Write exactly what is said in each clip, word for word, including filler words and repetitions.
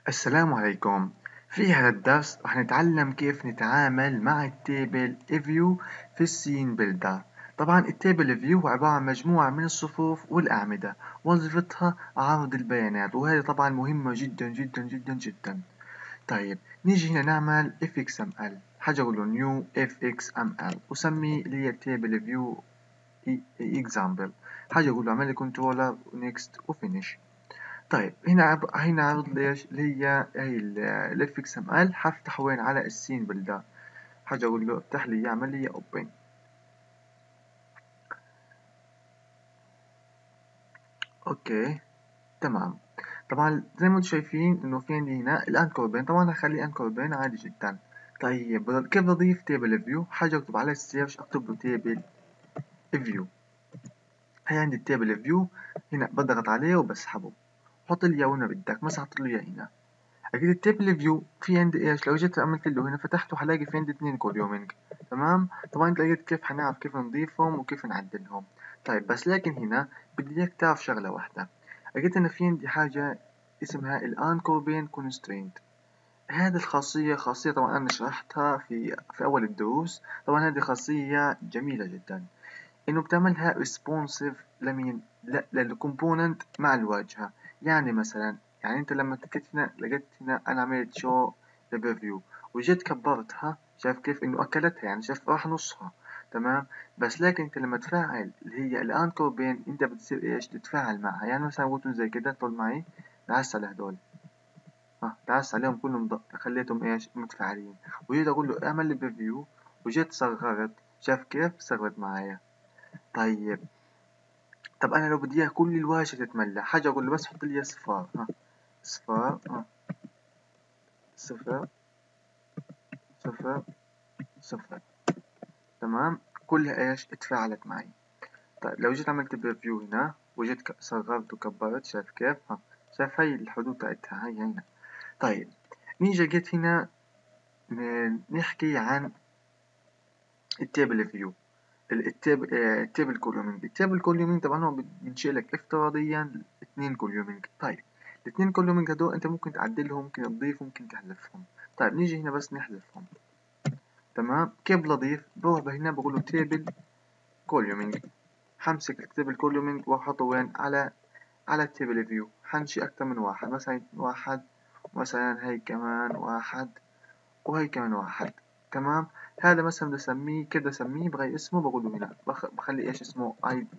السلام عليكم. في هذا الدرس راح نتعلم كيف نتعامل مع التيبل فيو في السين بيلدر. طبعا التيبل فيو عبارة عن مجموعة من الصفوف والأعمدة، وظيفتها عرض البيانات، وهذه طبعا مهمة جدا جدا جدا جدا. طيب نيجي هنا نعمل اف اكس ام ال، حاجة أقول له نيو اف اكس ام ال وسمي لي التيبل فيو اكزامبل، حاجة أقول له اعمل لي كنترولر نيكست وفينيش. طيب هنا عب... هنا عرض ليش اللي هي هي الاف اكس ام ال، حفتح وين على السين بلدر، حاجة اقول له افتح لي يعمل لي اوبن. اوكي تمام. طبعا زي ما انتم شايفين انه في عندي هنا الانكر بين، طبعا هخلي انكر بين عادي جدا. طيب بض- كيف بضيف تيبل فيو؟ حاجة اكتب على السيرش اكتب له تيبل فيو. هي عندي التيبل فيو، هنا بضغط عليه وبسحبه، حط لي اياه وين ما بدك، مثلا حط له اياه هنا. أكيد التيبل فيو في عندي إيش، لو جيت عملت له هنا فتحته هلاقي في عندي اتنين كوليومينج. تمام. طبعا أنت لقيت كيف حنعرف كيف نضيفهم وكيف نعدلهم. طيب بس لكن هنا بدي إياك تعرف شغلة واحدة. لقيت أنا في عندي حاجة اسمها الأنكور بين كونسترينت. هذه الخاصية خاصية طبعا أنا شرحتها في في أول الدروس. طبعا هذه خاصية جميلة جدا، إنه بتعملها responsive لمين؟ لا للكومبوننت مع الواجهة. يعني مثلا، يعني أنت لما تكت هنا لقيت هنا أنا عملت شو لبريفيو وجيت كبرتها، شايف كيف إنه أكلتها، يعني شايف راح نصها. تمام. بس لكن أنت لما تفعل اللي هي الأنكر بين، أنت بتصير إيش تتفاعل معها. يعني مثلا قلت زي كده، طول معي دعست على هدول، ها دعست عليهم كلهم ض- خليتهم إيش متفاعلين، وجيت أقول له اعمل لي بريفيو وجيت صغرت، شايف كيف صغرت معايا. طيب طب أنا لو بدي إياها كل الواجهة تتملى، حاجة أقول له بس حط لي صفار، ها صفار، ها صفر صفر صفر. تمام. كلها إيش اتفاعلت معي. طيب لو جيت عملت بريفيو هنا وجيت ك- صغرت وكبرت، شايف كيف؟ ها شايف هاي الحدود تاعتها هاي هنا. طيب نيجي جيت هنا ن- نحكي عن التيبل فيو. التيبل التيبل كولومينج. التيبل كولومينج طبعا هو بينشئ لك افتراضيا اثنين كولومينج. طيب الاثنين كولومينج هدول انت ممكن تعدلهم، ممكن تضيفهم، ممكن تحذفهم. طيب نيجي هنا بس نحذفهم. تمام. كيف بضيف؟ بروح هنا بقول له تيبل كولومينج، حمسك التيبل كولومينج واحطه وين؟ على على التيبل فيو. حنشي اكتر من واحد، مثلا واحد، مثلا هي كمان واحد، وهي كمان واحد. تمام. هذا مثلا بدي اسميه كده، اسميه بغير اسمه، بقول له هنا بخ... بخلي ايش اسمه اي دي.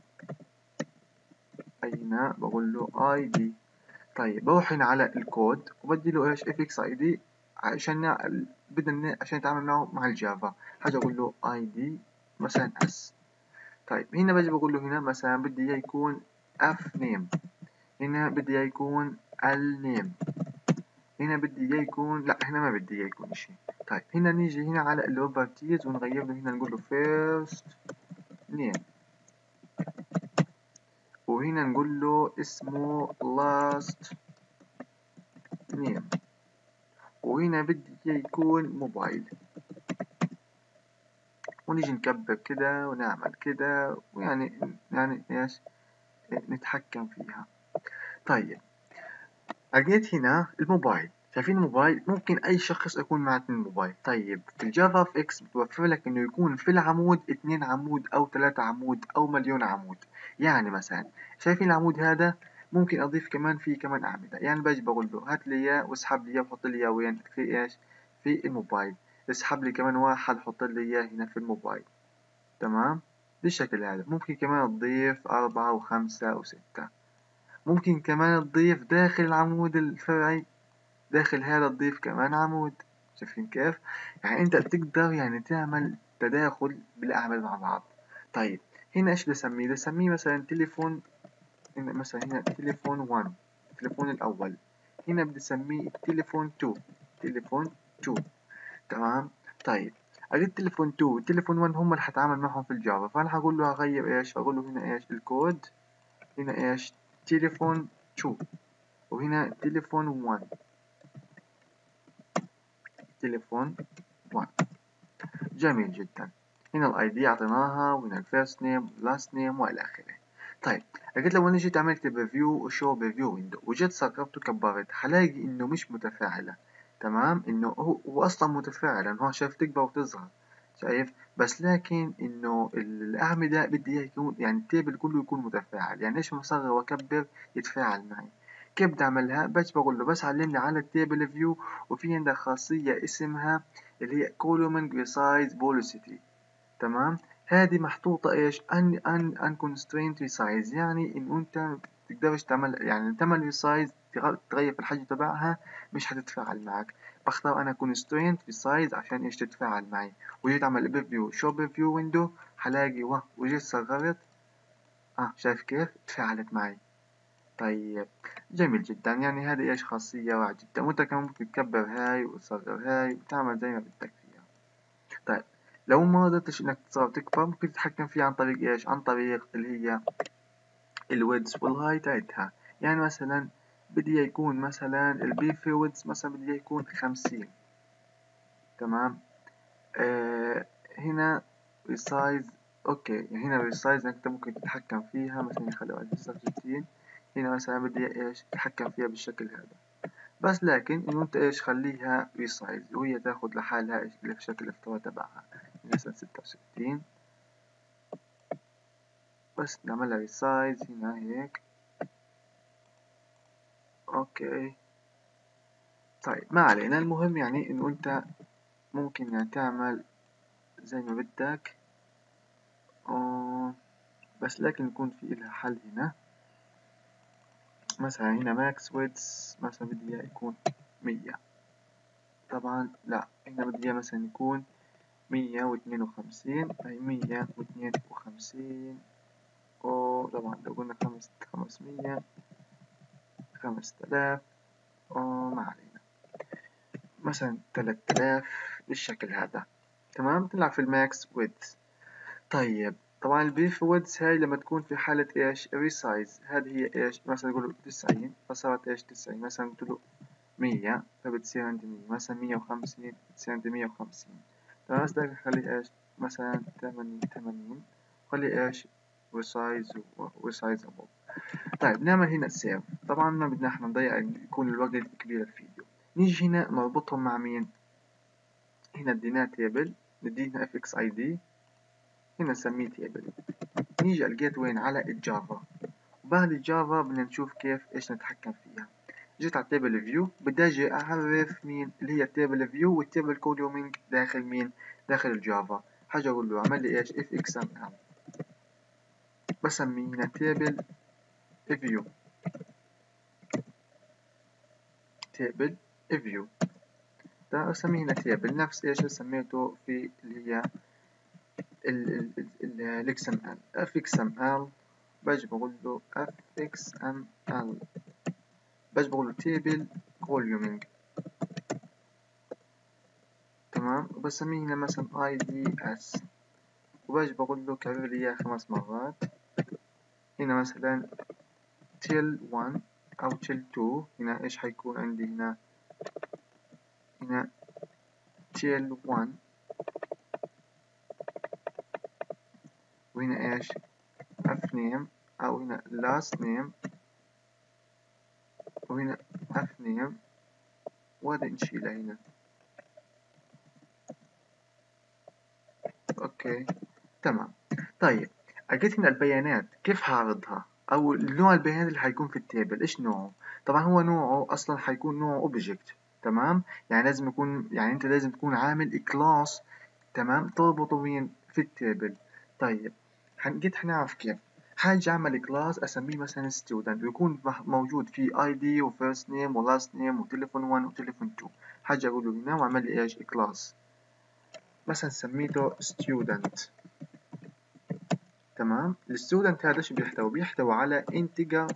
هنا بقول له اي دي. طيب بروح هنا على الكود وبدي له ايش اف اكس اي دي، عشان نع- بدنا عشان نتعامل معه مع الجافا. حاجه اقول له اي دي مثلا اس. طيب هنا بجي بقول له هنا مثلا بدي اياه يكون اف نيم، هنا بدي اياه يكون ال نيم، هنا بدي اياه يكون، لا هنا ما بدي اياه يكون اشي. طيب هنا نيجي هنا على البروبرتيز ونغير له هنا نقول له فيرست نيم، وهنا نقول له اسمه لاست نيم، وهنا بدي اياه يكون موبايل. ونيجي نكبر كده ونعمل كده، ويعني يعني ايش نتحكم فيها. طيب لقيت هنا الموبايل، شايفين الموبايل ممكن اي شخص يكون معه اتنين موبايل. طيب في الجافا في اكس بتوفر لك انه يكون في العمود اتنين عمود او تلاتة عمود او مليون عمود. يعني مثلا شايفين العمود هذا ممكن اضيف كمان فيه كمان اعمدة. يعني باجي بقول له هات لي اياه واسحب لي اياه وحط لي اياه وين؟ في ايش؟ في الموبايل. اسحب لي كمان واحد حط لي اياه هنا في الموبايل. تمام. بالشكل هذا ممكن كمان تضيف أربعة وخمسة وستة. ممكن كمان تضيف داخل العمود الفرعي، داخل هذا تضيف كمان عمود. شايفين كيف؟ يعني انت تقدر يعني تعمل تداخل بالأعمال مع بعض. طيب هنا ايش بسميه؟ بسميه مثلا تليفون، هنا مثلا هنا تليفون واحد، التليفون الأول. هنا بدي اسميه تليفون اتنين، تليفون اتنين. تمام. طيب أجيب تليفون اتنين والتليفون واحد هم اللي هتعامل معهم في الجافا، فأنا هقول له هغير إيش؟ هقول له هنا إيش الكود، هنا إيش تليفون اتنين، وهنا تليفون واحد، تليفون واحد. جميل جدا. هنا الاي دي اعطيناها، وهنا الفيرست نيم لاست نيم والى اخره. طيب لقيت لو انا جيت عملت بريفيو وشو بريفيو ويندو وجيت صغرت وكبرت حلاقي انه مش متفاعلة. تمام، انه هو, هو اصلا متفاعل لانه هو شايف تكبر وتصغر، شايف؟ بس لكن انه الاعمدة بدي اياه يكون يعني التيبل كله يكون متفاعل. يعني ايش مصغر واكبر يتفاعل معي. كيف بدي اعملها؟ بس بقول له بس علمني على التيبل فيو، وفي عندك خاصية اسمها اللي هي column resize velocity. تمام، هذه محطوطة ايش ان ان ان constraint resize، يعني انه انت تقدرش تعمل يعني تعمل resize تغير في الحجم تبعها مش هتتفاعل معك. بختار انا constraint resize عشان ايش تتفاعل معي. وجيت اعمل بريفيو شو بريفيو ويندو حلاقي واه وجيت صغرت، اه شايف كيف تفاعلت معي. طيب جميل جدا، يعني هذه ايش خاصية واعدة جدا، وانت كمان ممكن تكبر هاي وتصغر هاي وتعمل زي ما بدك فيها. طيب لو ما قدرتش انك تصغر تكبر ممكن تتحكم فيها عن طريق ايش؟ عن طريق اللي هي الويدز والهاي تاعتها. يعني مثلا بدي يكون مثلا البي في ويدز مثلا بدي يكون خمسين. تمام، آه هنا ريسايز، اوكي يعني هنا ريسايز انت ممكن تتحكم فيها مثلا نخليها ستين. هنا مثلا بدي ايش اتحكم فيها بالشكل هذا. بس لكن انه انت ايش خليها ريسايز وهي تاخد لحالها ايش الشكل الافتراضي تبعها مثلا ستة وستين. بس نعملها ريسايز هنا هيك. اوكي طيب ما علينا، المهم يعني انه انت ممكن يعني تعمل زي ما بدك. آه بس لكن يكون في إلها حل هنا. مثلا هنا ماكس ويدز مثلا بدي اياه يكون مية. طبعا لا، هنا بدي اياه مثلا يكون مية واثنين وخمسين، أي مية واثنين وخمسين. أو طبعا لو قلنا خمس خمسمية خمسة آلاف، أو ما علينا مثلا ثلاثة آلاف بالشكل هذا. تمام، تلعب في الماكس ويدز. طيب طبعا البيف ويدز هاي لما تكون في حالة ايش ريسايز، هذه هي ايش مثلا نقول له تسعين فصارت ايش تسعين، مثلا قلت له مية فبتصير عندي مية، مثلا مية وخمسين بتصير عندي مية وخمسين. طيب بس بدك اخلي ايش مثلا ثمانين ثمانين، خلي ايش ريسايز وريسايزابل. طيب نعمل هنا سيف. طبعا ما بدنا احنا نضيع يكون الوقت كبير الفيديو. نيجي هنا نربطهم مع مين؟ هنا ادينا تيبل، ندينا اف اكس اي دي، هنا نسميه تيبل. نيجي الجيت وين؟ على الجافا. وبعد الجافا بدنا نشوف كيف ايش نتحكم فيها. جيت على التيبل فيو، بدي اجي اعرف مين اللي هي التيبل فيو والتيبل كولومينج داخل مين؟ داخل الجافا. حاجة اقول له اعمل لي ايش؟ اف اكس ام ال، بسميه هنا تيبل فيو، تيبل فيو ده اسميه هنا تيبل نفس ايش سميته في اللي هي الاكس ام ال. اف اكس ام ال باجي بقول له اف اكس ام ال، باجي بقول له تيبل كولومينج. تمام، وبسميه هنا مثلا اي دي اس، وباجي بقول له كرر لي اياه خمس مرات. هنا مثلا تيل واحد او تيل اتنين، هنا ايش حيكون عندي؟ هنا هنا تيل واحد، وهنا ايش؟ اف نيم، او هنا لاست نيم، وهنا اف نيم، وهذا نشيلها هنا. اوكي تمام. طيب اجيت هنا البيانات كيف هعرضها، او نوع البيانات اللي حيكون في التيبل ايش نوعه؟ طبعا هو نوعه اصلا حيكون نوعه اوبجكت. تمام، يعني لازم يكون يعني انت لازم تكون عامل كلاس. تمام، تربطه وين؟ في التيبل. طيب جيت حنعرف كيف. حاجة أعمل كلاس أسميه مثلا student، ويكون موجود فيه اي دي وفيرست نيم ولاست نيم وتليفون واحد وتليفون اتنين. حاجة أقوله هنا وأعمل لي إيش؟ كلاس مثلا سميته student. تمام، الستودنت هذا شو بيحتوي؟ بيحتوي على integer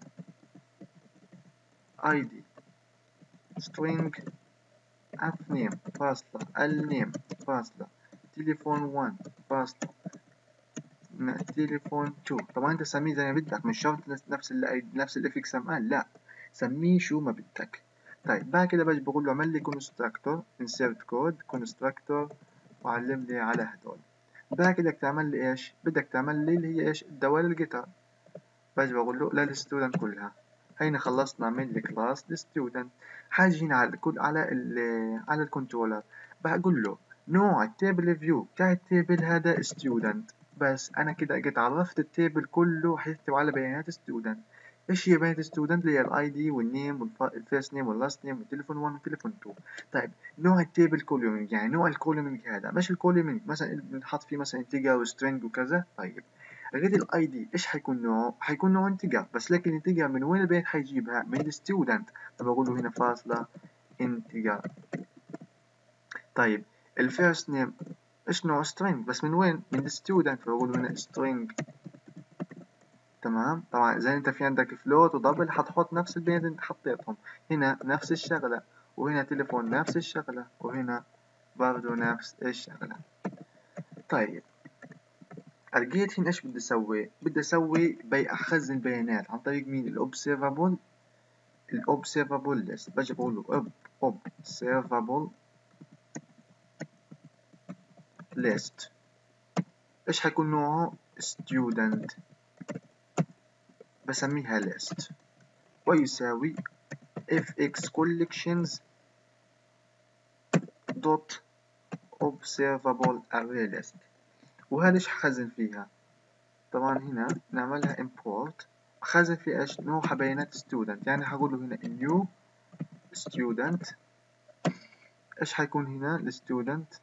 اي دي string f name فاصلة ال name فاصلة تليفون واحد فاصلة تليفون اتنين. طبعا انت سميه زي ما بدك، مش شرط نفس ال نفس ال اف اكس ام ال، لا سميه شو ما بدك. طيب بعد كده باجي بقول له اعمل لي constructor insert code constructor وعلم لي على هدول. بعد كده بدك تعمل لي ايش؟ بدك تعمل لي اللي هي ايش؟ الدوال الجيتار. باجي بقول له للستودنت كلها. هينا خلصنا من الكلاس الستودنت. حاجي هنا على الكل على ال على الكنترولر، بقول له نوع التيبل فيو بتاع التيبل هذا ستودنت. بس انا كده جيت عرفت التيبل كله حيحتوي على بيانات ستودنت. ايش هي بيانات ستودنت؟ اللي هي الاي دي والنيم والفيرست نيم واللاست نيم والتليفون واحد والتليفون اتنين. طيب نوع التيبل كولومينج، يعني نوع الكولومينج هذا مش الكولومينج مثلا بنحط فيه مثلا انتجر وسترينج وكذا. طيب غير الاي دي ايش حيكون نوعه؟ حيكون نوع انتجر، بس لكن الانتجر من وين البيانات حيجيبها؟ من الستودنت. طب اقول له هنا فاصلة انتجر. طيب الفيرست نيم ايش نوع؟ string، بس من وين؟ من الستودنت، فبقول له هنا string. تمام. طبعا اذا انت في عندك فلوت ودبل حتحط نفس البيانات اللي انت حطيتهم. هنا نفس الشغله، وهنا تليفون نفس الشغله، وهنا برضه نفس الشغله. طيب لقيت هنا ايش بدي اسوي؟ بدي اسوي بي اخزن بيانات عن طريق مين؟ الاوبسيرفابل الاوبسيرفابل ليست. باجي بقول له اوبسيرفابل ليست. ايش حيكون نوعه؟ student. بسميها list ويساوي fx collections dot observable array list. وهذا ايش حخزن فيها؟ طبعا هنا نعملها import. أخزن فيها ايش؟ نوعها بيانات student، يعني هقول له هنا new student. ايش حيكون هنا الستودنت؟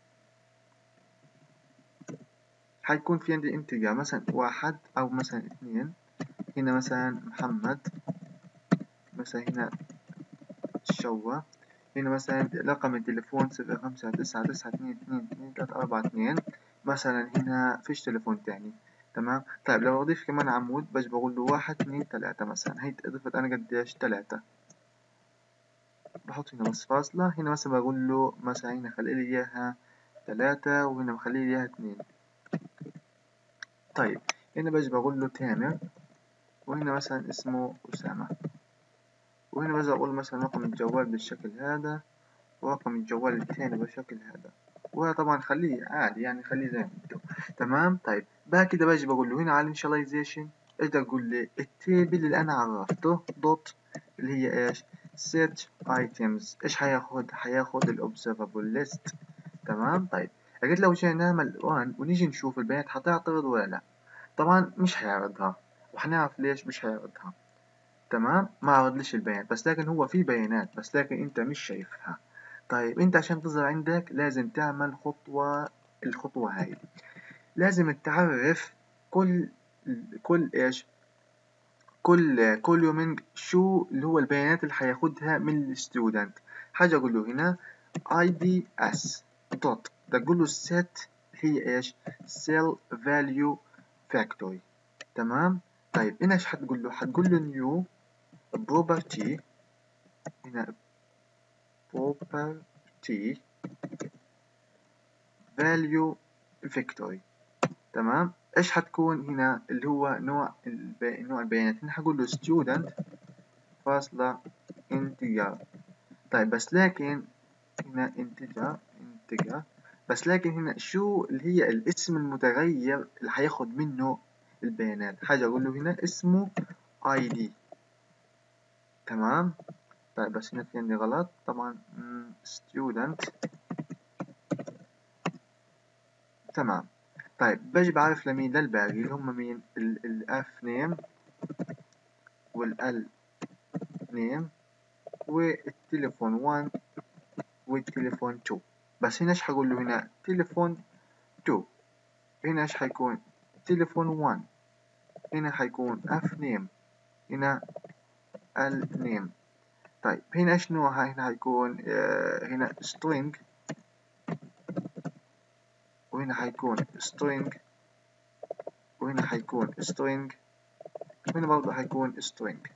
حيكون في عندي انتجر مثلا واحد او مثلا اثنين. هنا مثلا محمد، مثلا هنا شوا، هنا مثلا رقم التليفون صفر خمسة تسعة تسعة اثنين اثنين اثنين ثلاثة أربعة اثنين. مثلا هنا فيش تليفون تاني. تمام. طيب لو أضيف كمان عمود باجي بقول له واحد اثنين ثلاثة مثلا، هي ضفت أنا قديش؟ ثلاثة. بحط هنا بس فاصلة. هنا مثلا بقول له مثلا هنا خلي لي إياها ثلاثة، وهنا بخلي لي إياها اثنين. طيب هنا باجي بقول له تامر، وهنا مثلا اسمه أسامة، وهنا باجي أقول مثلا رقم الجوال بالشكل هذا، ورقم الجوال الثاني بالشكل هذا. وطبعا خليه عادي، يعني خليه زي ما انتو. تمام. طيب بقى كده باجي بقول له هنا على initialization ايش ده؟ اقول لي التيبل اللي انا عرفته دوت اللي هي ايش؟ set items. ايش حياخد؟ حياخد ال observable list. تمام. طيب لقيت لو جينا نعمل run ونيجي نشوف البيانات حتعترض ولا لا؟ طبعا مش حيعرضها، وحنعرف ليش مش حيعرضها. تمام. ما عرضليش البيانات، بس لكن هو في بيانات، بس لكن انت مش شايفها. طيب انت عشان تظهر عندك لازم تعمل خطوة. الخطوة هاي لازم تعرف كل كل ايش كل كل يومين شو اللي هو البيانات اللي هياخدها من الستودنت. حاجة اقول له هنا اي دي اس دوت، ده اقول له set هي ايش؟ cell value factory. تمام. طيب هنا ايش هتقول له؟ هتقول له new property. هنا property value factory. تمام. ايش حتكون هنا اللي هو نوع الب... نوع البيانات؟ هنا هقول له student فاصلة integer. طيب بس لكن هنا integer integer بس لكن هنا شو اللي هي الاسم المتغير اللي هياخد منه البيانات؟ حاجة اقول له هنا اسمه اي دي. تمام. طيب بس هنا في عندي غلط طبعا. student. تمام. طيب باجي بعرف لمين؟ للباقي اللي هم مين؟ الاف نيم والال نيم والتليفون واحد والتليفون اتنين. بس هنا ايش حقول له؟ هنا تليفون اتنين. هنا ايش حيكون؟ تليفون واحد. هنا حيكون اف نيم، هنا ال نيم. طيب هنا ايش نوعها؟ هنا حيكون آه هنا string، وهنا حيكون string، وهنا حيكون string، وهنا برضه حيكون string.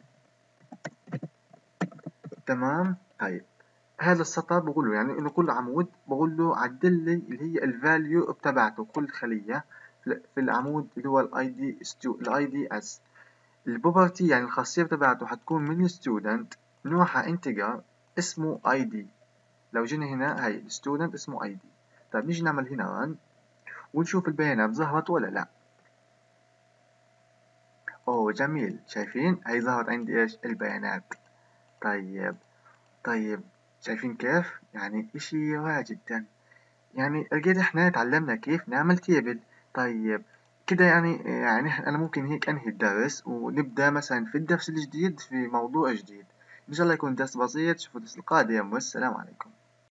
تمام. طيب هذا السطر بقول له يعني انه كل عمود بقول له عدل لي اللي هي الفاليو تبعته كل خليه في العمود اللي هو الاي دي الاي دي اس. البروبرتي يعني الخاصيه تبعته حتكون من الستودنت، نوعها انتجر، اسمه اي دي. لو جينا هنا هاي الستودنت اسمه اي دي. طيب نيجي نعمل هنا رن ونشوف البيانات ظهرت ولا لا. أوه جميل، شايفين هي ظهرت عندي إيش البيانات. طيب طيب، شايفين كيف يعني إشي رائع جدا. يعني لقيت إحنا تعلمنا كيف نعمل تيبل. طيب كده يعني يعني إحنا- أنا ممكن هيك أنهي الدرس ونبدأ مثلا في الدرس الجديد في موضوع جديد. إن شاء الله يكون درس بسيط. شوفوا الدرس القادم، والسلام عليكم.